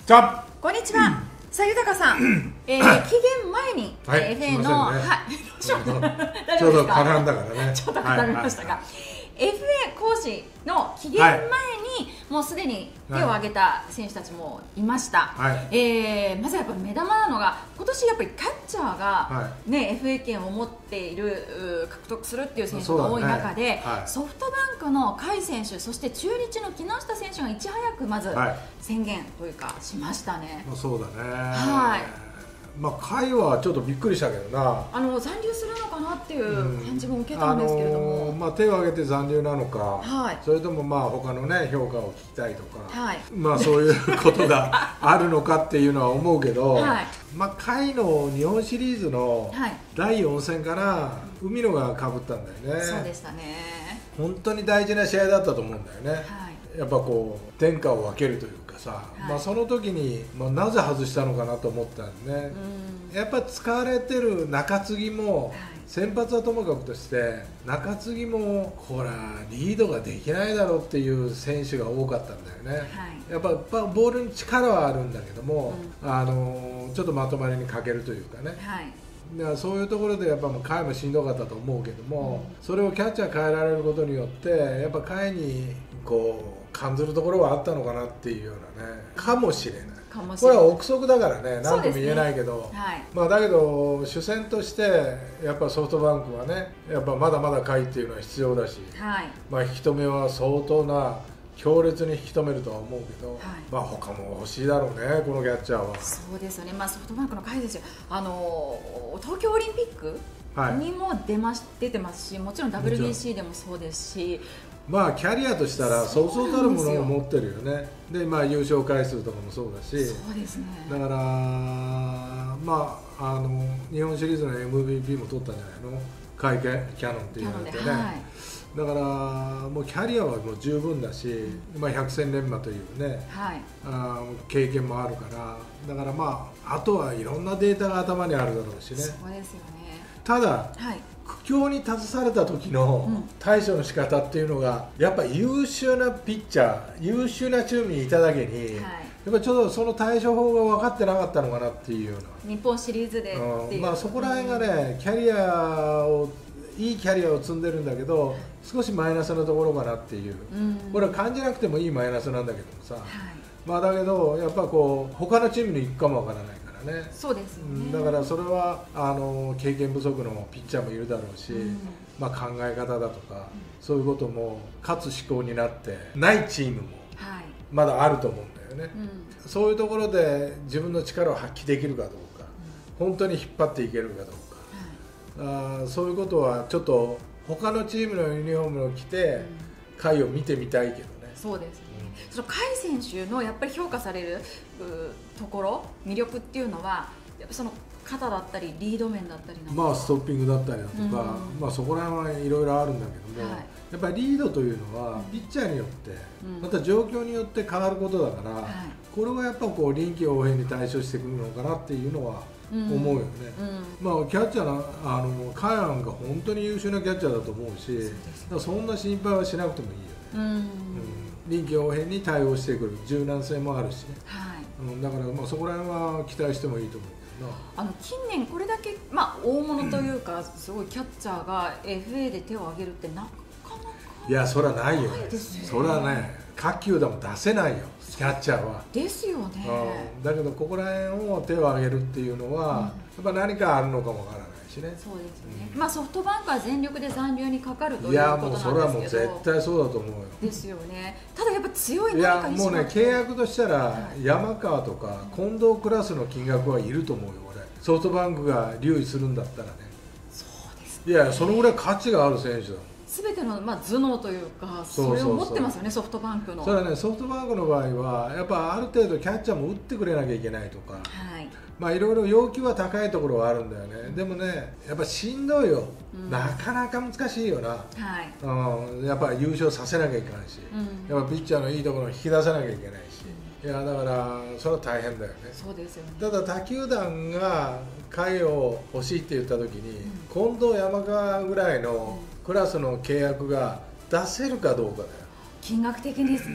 じゃこんにちは。さあ、豊さん、期限前に、 はい、 FA の、 ちょうど絡んだからね。 ちょっと絡みましたが、FA 講師の期限前に、もうすでに手を挙げた選手たちもいました。まずやっぱり目玉なのが、今年やっぱりキャッチャーが、FA 権を持っている、獲得するっていう選手が多い中で、ソフトバンクの甲斐選手、そして中日の木下選手がいち早くまず宣言というかしましたね。 そうだね。まあ、甲斐はちょっとびっくりしたけどな、 残留するのかなっていう感じも受けたんですけれども、 まあ、手を挙げて残留なのか、それともまあ他の、ね、評価を聞きたいとか、まあそういうことがあるのかっていうのは思うけど、まあ、甲斐の日本シリーズの第4戦かな、海野がかぶったんだよね。 そうでしたね。 本当に大事な試合だったと思うんだよね。やっぱこう天下を分けるというかさ、まあその時に、まあ、なぜ外したのかなと思ったんでね。やっぱ使われてる中継ぎも、先発はともかくとして中継ぎもほらリードができないだろうっていう選手が多かったんだよね。やっぱボールに力はあるんだけども、ちょっとまとまりに欠けるというかね。だからそういうところでやっぱもう甲斐もしんどかったと思うけども、それをキャッチャー変えられることによってやっぱ甲斐にこう感じるところはあったのかなっていうようなね、かもしれない。これは憶測だからね、何とも言えないけど、まあだけど主戦としてやっぱソフトバンクはね、やっぱまだまだ甲斐っていうのは必要だし、まあ引き止めは相当な強烈に引き止めるとは思うけど、まあ他も欲しいだろうね、このキャッチャーは。 そうですよね。まあソフトバンクの甲斐ですよ。東京オリンピックにも出てますし、もちろん WBC でもそうですし。 まあキャリアとしたらそうそうたるものを持ってるよね。でまあ優勝回数とかもそうだし、 そうですね。 だからまあ日本シリーズの MVP も取ったんじゃないの、甲斐キャノンって言われてね。だからもうキャリアはもう十分だし、まあ百戦錬磨というね、経験もあるから、だからまああとはいろんなデータが頭にあるだろうしね。 そうですよね。 ただ、苦境に立たされた時の対処の仕方っていうのがやっぱり優秀なピッチャー、優秀なチームにいただけに、やっぱりちょっとその対処法が分かってなかったのかなっていうような、 日本シリーズでっていう、 まあそこら辺がね、キャリアをいいキャリアを積んでるんだけど少しマイナスなところかなっていう、これは感じなくてもいいマイナスなんだけどもさ、まあだけどやっぱこう他のチームに行くかもわからないからね。 そうですよね。 だからそれは経験不足のピッチャーもいるだろうし、まあ考え方だとか、そういうことも勝つ思考になってないチームもまだあると思うんだよね。そういうところで自分の力を発揮できるかどうか、本当に引っ張っていけるかどうか、そういうことはちょっと他のチームのユニフォームを着て甲斐を見てみたいけどね。 そうですね。その甲斐選手のやっぱり評価されるところ、魅力っていうのはやっぱその肩だったりリード面だったりまあストッピングだったりだとか、まあそこら辺はいろいろあるんだけども、やっぱりリードというのはピッチャーによってまた状況によって変わることだから、これはやっぱこう臨機応変に対処してくるのかなっていうのは思うよね。まあキャッチャーの甲斐なんか本当に優秀なキャッチャーだと思うし、そんな心配はしなくてもいいよね。臨機応変に対応してくる柔軟性もあるしね。だからまあそこら辺は期待してもいいと思うけどな。 近年これだけ、まあ、大物というか、すごいキャッチャーが FA で手を挙げるってなかなかいや、それはないよね。それはね、下級でも出せないよ、キャッチャーは。 ですよね。 だけどここら辺を手を挙げるっていうのは、やっぱ何かあるのかもわからないしね。 そうですね。まあソフトバンクは全力で残留にかかるということいや、 なんですけど。 もうそれはもう絶対そうだと思うよ。 ですよね。ただやっぱ強いいや、もうね、契約としたら山川とか近藤クラスの金額はいると思うよ、俺。ソフトバンクが留意するんだったらね。 そうですね。 いや、そのぐらい価値がある選手だもん。 全ての、まあ、頭脳というか、それを持ってますよね、ソフトバンクの。 それはね、ソフトバンクの場合はやっぱある程度キャッチャーも打ってくれなきゃいけないとか、まあいろいろ要求は高いところはあるんだよね。でもね、やっぱしんどいよ、なかなか難しいよな。やっぱ優勝させなきゃいけないし、やっぱピッチャーのいいところを引き出さなきゃいけないし、いやだからそれは大変だよね。 そうですよね。 ただ他球団が甲斐を欲しいって言った時に、近藤山川ぐらいのクラスの契約が出せるかどうかだよ。 金額的に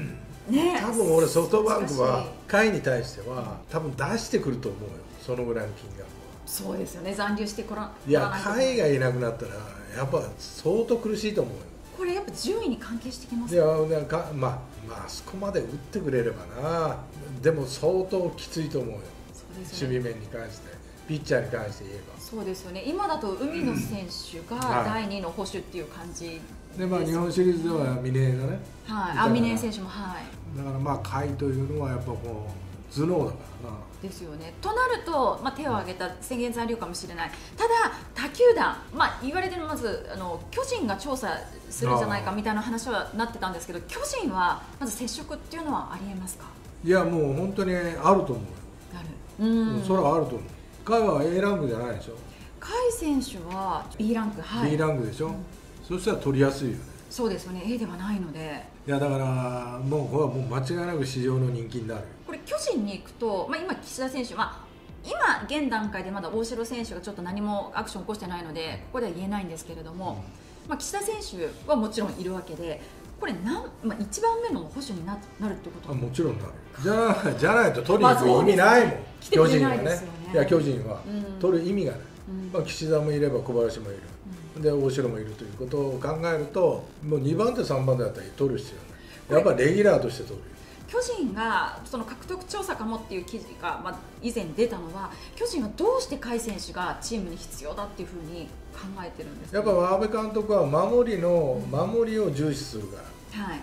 ね、 多分俺ソフトバンクは甲斐に対しては多分出してくると思うよ、そのぐらいの金額は。 そうですよね、残留してこらいや、甲斐がいなくなったらやっぱ相当苦しいと思うよ。 これやっぱ順位に関係してきますか？いや、まあそこまで打ってくれればな。でも相当きついと思うよ。そうですね、守備面に関して、ピッチャーに関して言えば。 そうですよね。今だと海野選手が第2の捕手っていう感じで、まあ日本シリーズでは峰がね、 はい、峰選手も、はい。 だからまあ甲斐というのはやっぱこう頭脳だからな。 ですよね。となると、まあ、手を挙げた宣言材料かもしれない。ただ他球団、まあ、言われてるのまず巨人が調査するんじゃないかみたいな話はなってたんですけど、巨人はまず接触っていうのはありえますか？ いや、もう本当にあると思うよ。それはあると思う。甲斐は A ランクじゃないでしょ。 甲斐選手は B ランク、はい、 B ランクでしょ、そしたら取りやすいよね。 そうですよね、 A ではないので。 いや、だからもうこれはもう間違いなく市場の人気になる。これ巨人に行くと、まあ、今岸田選手、まあ、今現段階でまだ大城選手がちょっと何もアクションを起こしてないのでここでは言えないんですけれども、まあ、岸田選手はもちろんいるわけで、これまあ、1番目の捕手になるってことはもちろんなる。じゃないと取りに行く意味ないもん、巨人はね。いや、巨人は取る意味がない。まあ、岸田もいれば小林もいる、で大城もいるということを考えると、もう2番手3番手だったら取る必要ない。やっぱりレギュラーとして取る。 巨人がその獲得調査かもっていう記事が、まあ、以前出たのは、巨人はどうして甲斐選手がチームに必要だっていうふうに考えてるんですか、ね、 やっぱ阿部監督は守りを重視するから、はい、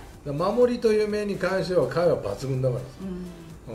守りという面に関しては甲斐は抜群だから、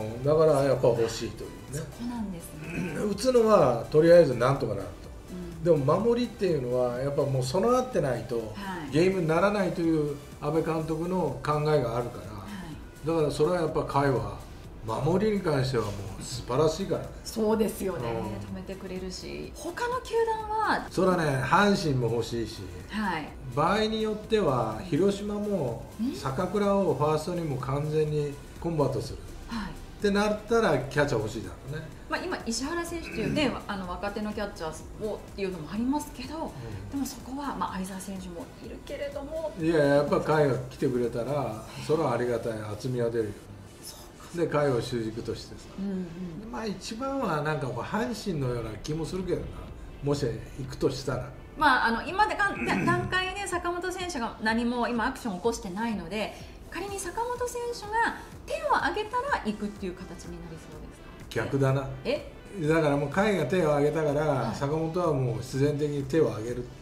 だからやっぱ欲しいというね。 そうなんですね。 打つのはとりあえずなんとかなると、でも守りっていうのはやっぱもう備わってないとゲームにならないという阿部監督の考えがあるから、だからそれはやっぱ甲斐は守りに関してはもう素晴らしいからね。 そうですよね、止めてくれるし、他の球団はそれはね、阪神も欲しいし、 はい、 場合によっては広島も坂倉をファーストにも完全にコンバートする、はい、ってなったらキャッチャー欲しいだろうね。 まあ今石原選手というね、若手のキャッチャーをっていうのもありますけど、でもそこはまあ相澤選手もいるけれども、 いややっぱ甲斐が来てくれたらそれはありがたい、厚みは出るよね。で甲斐を主軸としてさ、まあ一番はなんかこう阪神のような気もするけどな、もし行くとしたら。 まあ今で段階で坂本選手が何も今アクションを起こしてないので、仮に坂本選手が手を挙げたら行くっていう形になりそうですか？ 逆だな。だからもう甲斐が手を挙げたから、はい、坂本はもう必然的に手を挙げるって。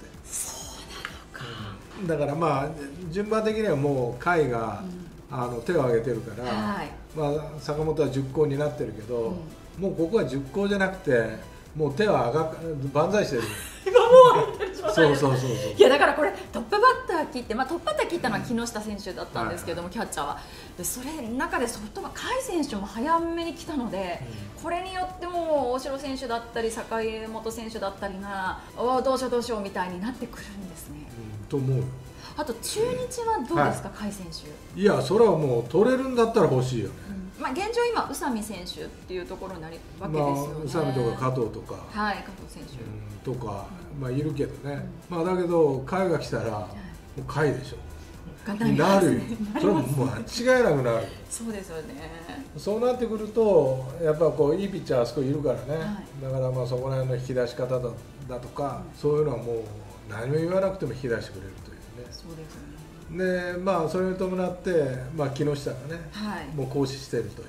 そうなのか、 だからまあ順番的にはもう甲斐が、手を挙げてるから、はい、まあ、坂本は10校になってるけど、もうここは10校じゃなくてもう手は万歳してる今もう入ってる状態です。そういやだからこれトップバッター切って、まあ、トップバッター切ったのは木下選手だったんですけども、キャッチャーはで、それの中でソフトバンク甲斐選手も早めに来たので、これによっても大城選手だったり坂本選手だったりがどうしようみたいになってくるんですね、 と思うよ。 あと中日はどうですか、甲斐選手。 いや、それはもう取れるんだったら欲しいよね。 まあ、現状今宇佐美選手っていうところになるわけですよね。 宇佐美とか加藤とか、 はい、加藤選手、 とか、まあいるけどね、まあだけど甲斐が来たらもう甲斐でしょ。なるよ。それももう間違いなくなる。 そうですよね。 そうなってくるとやっぱこういいピッチャーあそこいるからね、だからまあそこら辺の引き出し方だとか、そういうのはもう何も言わなくても引き出してくれるというね。 そうですよね。 でまあそれに伴って、まあ、木下がね、もう行使しているという、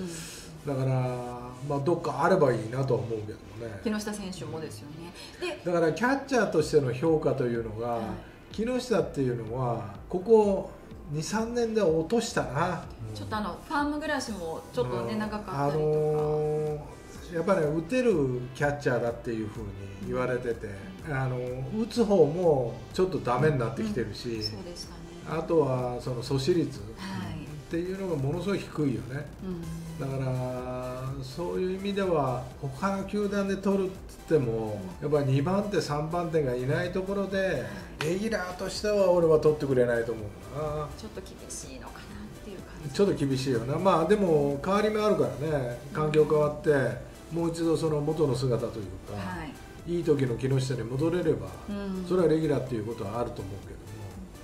だから、まあ、どっかあればいいなとは思うけどもね。 木下選手もですよね。 だからキャッチャーとしての評価というのが、木下っていうのはここ 2,3 年で落としたな。 ちょっとファーム暮らしもちょっとね、長かったりとか、 やっぱり、ね、打てるキャッチャーだっていうふうに言われてて、打つ方もちょっとダメになってきてるし、 そうでしたね。 あとはその阻止率っていうのがものすごい低いよね、だからそういう意味では他の球団で取るって言っても、やっぱり2番手3番手がいないところでレギュラーとしては俺は取ってくれないと思うな。 ちょっと厳しいのかなっていう感じ。 ちょっと厳しいよな。まあでも変わり目あるからね、環境変わってもう一度その元の姿というか、いい時の木下に戻れれば、それはレギュラーっていうことはあると思うけども、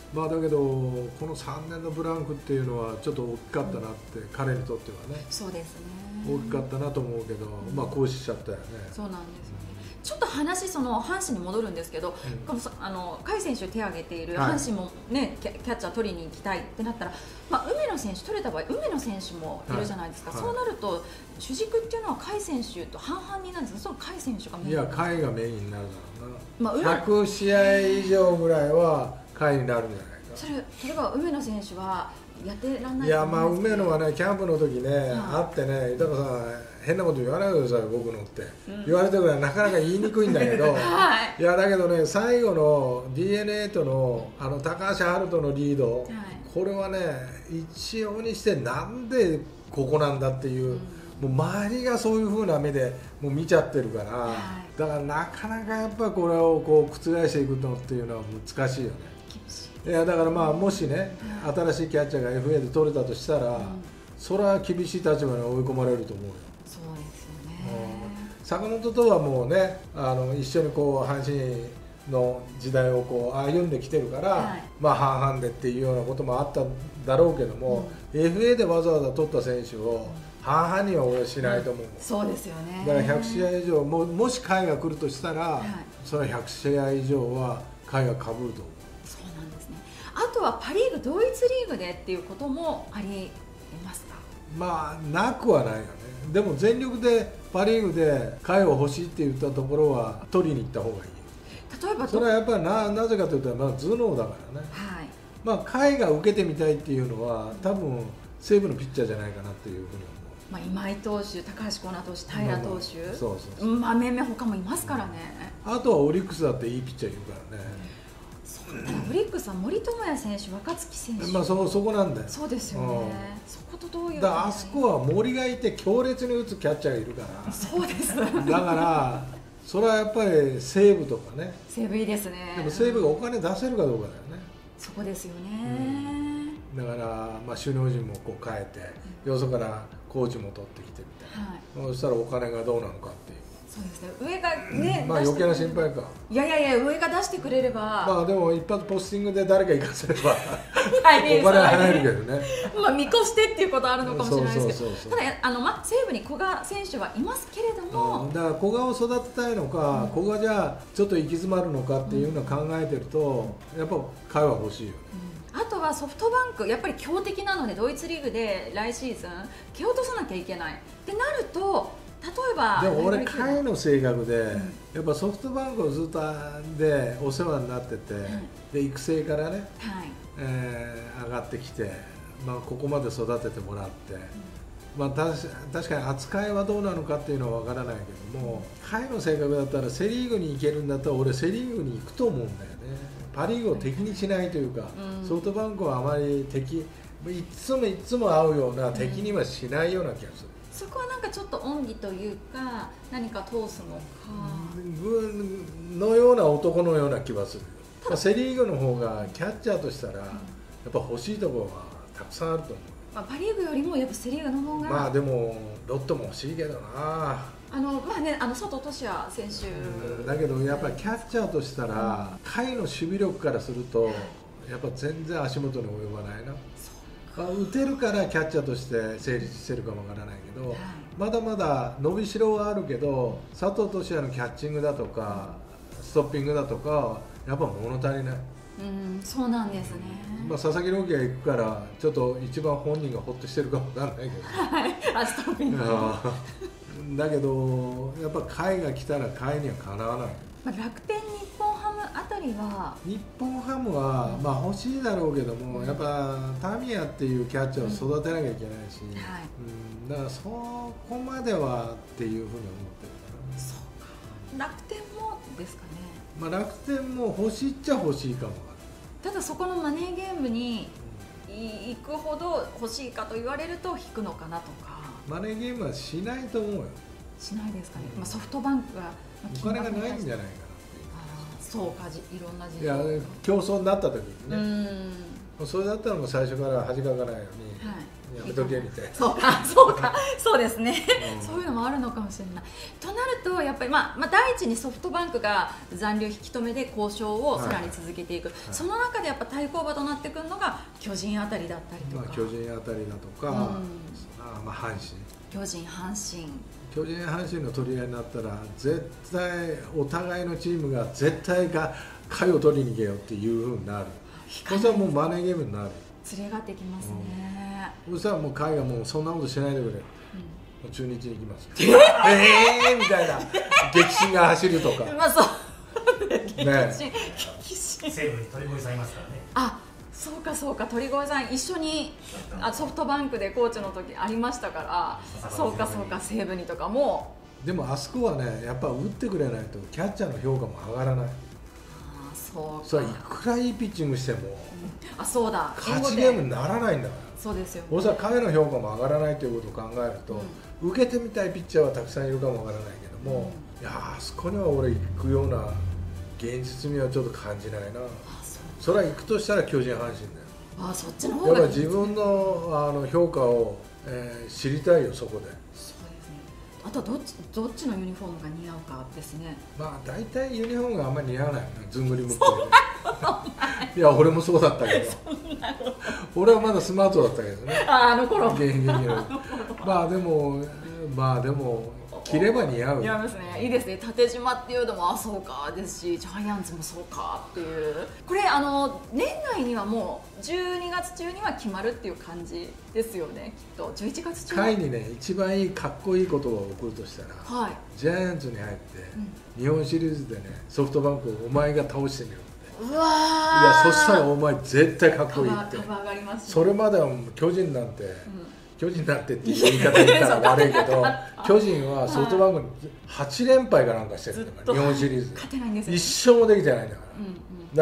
まあだけどこの3年のブランクっていうのはちょっと大きかったなって、彼にとってはね。 そうですね、 大きかったなと思うけど、まあ行使しちゃったよね。 そうなんですよね。ちょっと話、その阪神に戻るんですけど、この甲斐選手手を挙げている阪神も、ね、キャッチャー取りに行きたいってなったら、まあ、梅野選手取れた場合、梅野選手もいるじゃないですか、そうなると主軸っていうのは甲斐選手と半々になるんですか、その甲斐選手がメイン。 いや、甲斐がメインになるだろうな、100試合以上ぐらいは甲斐になるんじゃないか。 それは梅野選手はやってらんない。 いや、まあ梅野はね、キャンプの時ね、会ってね、豊さん変なこと言わないでください僕のって言われてるから、なかなか言いにくいんだけど、いやだけどね、最後の DNA との高橋遥人のリード、これはね、一応にしてなんでここなんだっていう、もう周りがそういう風な目でもう見ちゃってるから、だからなかなかやっぱこれをこう覆していくのっていうのは難しいよね。いやだからまあもしね、新しいキャッチャーが FA で取れたとしたら、それは厳しい立場に追い込まれると思うよ。 そうですよね。 坂本とはもうね、一緒にこう阪神の時代をこう歩んできてるから、まあ半々でっていうようなこともあっただろうけども、FA でわざわざ取った選手を半々には俺はしないと思う。 そうですよね。 だから100試合以上、もし甲斐が来るとしたら、それは100試合以上は甲斐がかぶると思う。 あとはパ・リーグ同一リーグでっていうこともありますか。 まあなくはないよね。でも全力でパ・リーグで甲斐を欲しいって言ったところは取りに行った方がいい。 例えばそれはやっぱりなぜかというと、まあ、頭脳だからね、まあ、甲斐が受けてみたいっていうのは多分西武のピッチャーじゃないかなっていうふうに思う。 まあ、今井投手、高橋光成投手、平投手、 そうそう、 まあめめ他もいますからね。 あとはオリックスだっていいピッチャーいるからね。 オリックスは森友哉選手、若月選手、 まあそこなんだよ。 そうですよね。そことどういう。 だあそこは森がいて強烈に打つキャッチャーがいるから。 そうです。 だからそれはやっぱり西武とかね。 西武いいですね。 でも西武がお金出せるかどうかだよね。 そこですよね。 だからまあ首脳陣もこう変えて、よそからコーチも取ってきてみたいな。そしたらお金がどうなのかっていう。 そうですね、上がね、 まあ余計な心配か。 いや上が出してくれれば、 まあでも一発ポスティングで誰か行かせればお金は入るけどね。 まあ見越してっていうことはあるのかもしれないですけど、ただまあ西武に古賀選手はいますけれども、 だから古賀を育てたいのか、古賀じゃちょっと行き詰まるのかっていうのを考えてると、やっぱ甲斐は欲しいよね。 あとはソフトバンク、やっぱり強敵なので、ドイツリーグで来シーズン蹴落とさなきゃいけないってなると、例えばでも俺、甲斐の性格で、やっぱソフトバンクをずっとでお世話になってて、で育成からね、上がってきて、まあ、ここまで育ててもらって、まあ、確かに扱いはどうなのかっていうのは分からないけども、甲斐の性格だったらセ・リーグに行けるんだったら俺セ・リーグに行くと思うんだよね。パ・リーグを敵にしないというか、ソフトバンクはあまり敵、いつも会うような敵にはしないような気がする。 そこはなんかちょっと恩義というか、何か通すのかのような男のような気はする。セ・リーグの方がキャッチャーとしたらやっぱ欲しいところはたくさんあると思う。 まあ、パ・リーグよりもやっぱセ・リーグの方が、 まあでもロッテも欲しいけどな。 まあね、佐藤都也選手だけどやっぱりキャッチャーとしたら、甲斐の守備力からするとやっぱ全然足元に及ばないな。打てるからキャッチャーとして成立してるかもわからないけど、まだまだ伸びしろはあるけど、佐藤都也のキャッチングだとかストッピングだとかやっぱ物足りない。 そうなんですね。 まあ佐々木朗希が行くからちょっと一番本人がホッとしてるかもわからないけど、 ストッピングだけどやっぱ甲斐が来たら甲斐にはかなわない。 まあ、楽天、日本ハムあたりは、 日本ハムはまあ欲しいだろうけども、やっぱタミヤっていうキャッチャーを育てなきゃいけないし、だからそこまではっていうふうに思ってるかな。 そうか、楽天もですかね。 まあ楽天も欲しいっちゃ欲しいかも。 ただそこのマネーゲームに行くほど欲しいかと言われると引くのかなとか。 マネーゲームはしないと思うよ。 しないですかね。まあソフトバンクがお金がないんじゃないかなっていう。 そうか、いろんな事情。いや競争になった時にね。 それだったらもう最初から恥かかないように、やめとけみたいな。 そうですね、そういうのもあるのかもしれない。となるとやっぱり、第一にソフトバンクが残留引き止めで交渉をさらに続けていく、その中でやっぱ対抗馬となってくるのが巨人あたりだったりとか、 巨人あたりだとか、阪神、 巨人阪神の取り合いになったら絶対お互いのチームが絶対が下位を取りに行けよっていうふうになる。そしたらもうマネーゲームになる。 連れがってきますね。 そしたらもう海がもうそんなことしないでくれ、もう中日に行きますみたいな激震が走るとか。 西武に鳥越さんいますからね。 そうか鳥越さん一緒にソフトバンクでコーチの時ありましたから、そうか西武にとかも。 でもあそこはね、やっぱ打ってくれないとキャッチャーの評価も上がらない。それいくらいいピッチングしても、 そうだ、 勝ちゲームにならないんだから。 そうですよ、 そしたら彼の評価も上がらないということを考えると、受けてみたいピッチャーはたくさんいるかもわからないけども、いやあそこには俺行くような現実味はちょっと感じないな。それは行くとしたら巨人阪神だよ。 そっちの方がやっぱ自分の評価を知りたいよ、そこで。 あとどっちのユニフォームが似合うかですね。 大体ユニフォームがあんまり似合わないよね、ずんぐりむっくり。いや俺もそうだったけど俺はまだスマートだったけどね、 あの頃現役のでも着れば似合う。 似合いますね。いいですね。縦縞っていうのもそうかですし、ジャイアンツもそうかっていう。これ年内にはもう12月中には決まるっていう感じですよね。きっと11月中。 甲斐にね、一番いいかっこいいことが起こるとしたら、ジャイアンツに入って、日本シリーズでねソフトバンクをお前が倒してみろって。 うわいやそしたらお前絶対かっこいいって。 株上がります、ね。 それまでは巨人なんて。巨人なんてっていう言い方言ったら悪いけど巨人はソフトバンクに8連敗かなんかしてるんだから、日本シリーズ勝てないんですよ、ね、 一勝もできてないんだから、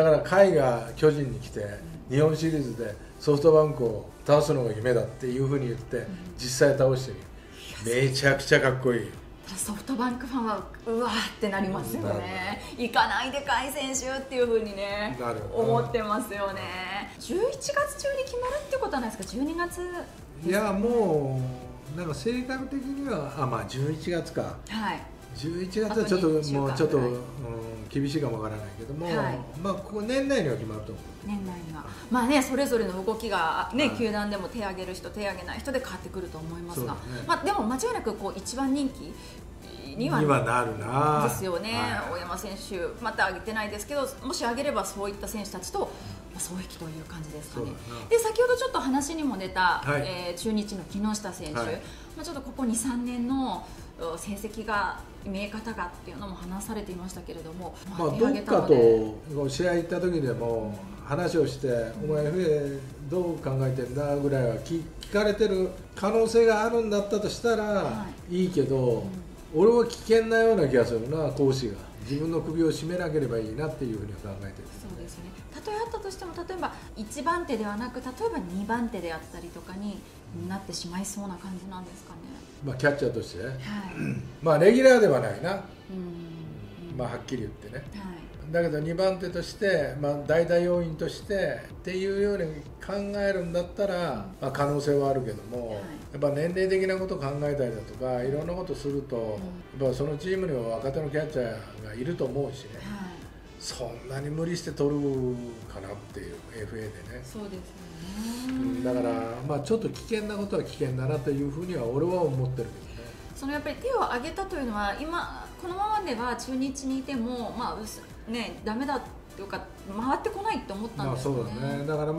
だから甲斐が巨人に来て、日本シリーズでソフトバンクを倒すのが夢だっていうふうに言って、実際倒してみる。めちゃくちゃかっこいい。 ソフトバンクファンはうわーってなりますよね。行かないで甲斐選手っていうふうにね思ってますよね。11月中に決まるってことはないですか？12月。 いやもうなんか性格的には11月か。11月はちょっともうちょっと、厳しいかもわからないけども、ここ年内には決まると思う。 年内にはそれぞれの動きがね、球団でも手を挙げる人手を挙げない人で変わってくると思いますが、でも間違いなく一番人気にはなるなですよね。大山選手また挙げてないですけど、もし挙げればそういった選手たちと双璧という感じですかね。で先ほどちょっと話にも出た、中日の木下選手、ちょっとここ 2,3 年の成績が見え方がっていうのも話されていましたけれども、 どっかと試合行った時でも話をして、お前 FA どう考えてんだぐらいは聞かれてる可能性があるんだったとしたらいいけど、俺は危険なような気がするな。講師が自分の首を絞めなければいいなっていうふうに考えてる。 そうですね。たとえあったとしても、例えば1番手ではなく、例えば2番手であったりとかになってしまいそうな感じなんですかね。 キャッチャーとして、レギュラーではないな、はっきり言ってね、だけど2番手として、代打要員としてっていうように考えるんだったら、可能性はあるけども、やっぱ年齢的なことを考えたりだとかいろんなことすると、やっぱそのチームには若手のキャッチャーがいると思うしね、そんなに無理して取るかなっていう FA でね。 そうですよね。 だからちょっと危険なことは危険だなというふうには俺は思ってるけどね。 そのやっぱり手を挙げたというのは、今このままでは中日にいてもダメだっていうか回ってこないって思ったんですよね。 そうだね。だから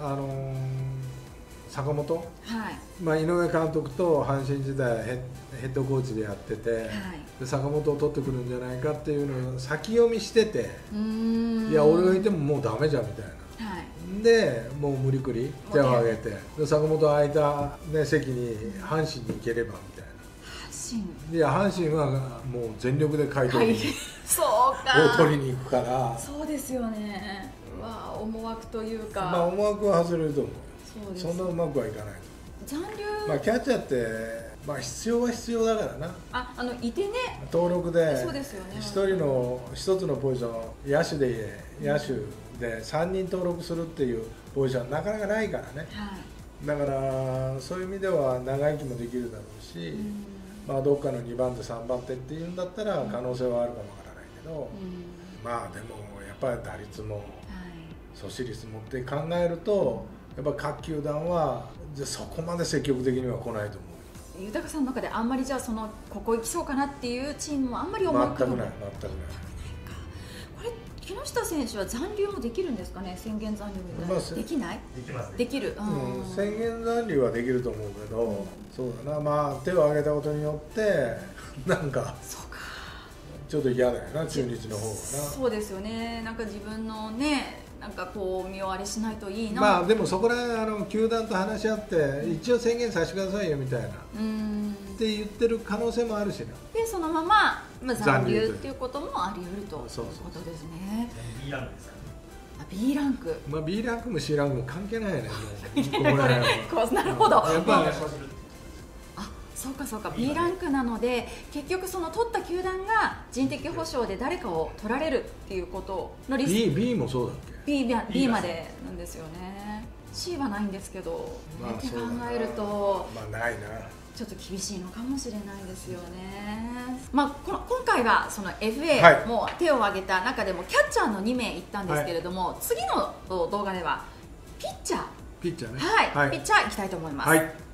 坂本、井上監督と阪神時代ヘッドコーチでやってて、で坂本を取ってくるんじゃないかっていうのを先読みしてて、いや俺がいてももうダメじゃんみたいな。でもう無理くり手を挙げて、で坂本空いた、席に阪神に行ければみたいな。いや阪神はもう全力で買い取りに取りに行くから。 そうですよね。思惑というか、 思惑は外れると思う。そんなうまくはいかない。 残留、 キャッチャーって必要は必要だからな。 いてね、 登録でそうですよね。 一つのポジション、野手で野手で3人登録するっていうポジションなかなかないからね、だからそういう意味では長生きもできるだろうし、まあ、どっかの2番手3番手っていうんだったら可能性はあるかもわからないけど、まあでもやっぱり打率も阻止率もって考えるとやっぱ各球団はそこまで積極的には来ないと思う。 豊さんの中であんまりじゃあここ行きそうかなっていうチームもあんまり思い浮かばない。 全くない。 これ木下選手は残留もできるんですかね。宣言残留みたいな、できない？ できますね。 できる、 宣言残留はできると思うけど、そうだな、まあ手を挙げたことによってなんかちょっと嫌だよな、中日の方がな。 そうですよね。なんか自分のね、なんかこう身をあれしないといいな。 まあでもそこら球団と話し合って一応宣言させてくださいよみたいなって言ってる可能性もあるしな。 でそのまま、残留っていうこともあり得るということですね。 B ランクですかね。 B ランク。 まあ B ランクも C ランクも関係ないよね。 なるほど。 やっぱそうかそうか、 B ランクなので結局その取った球団が人的保障で誰かを取られるっていうことのリスク。 B もそうだっけ？ B までなんですよね。 C はないんですけど、って考えるとないな、 ちょっと厳しいのかもしれないですよね。今回はその FA も手を挙げた中でもキャッチャーの2名いったんですけれども、次の動画ではピッチャーね、ピッチャーいきたいと思います。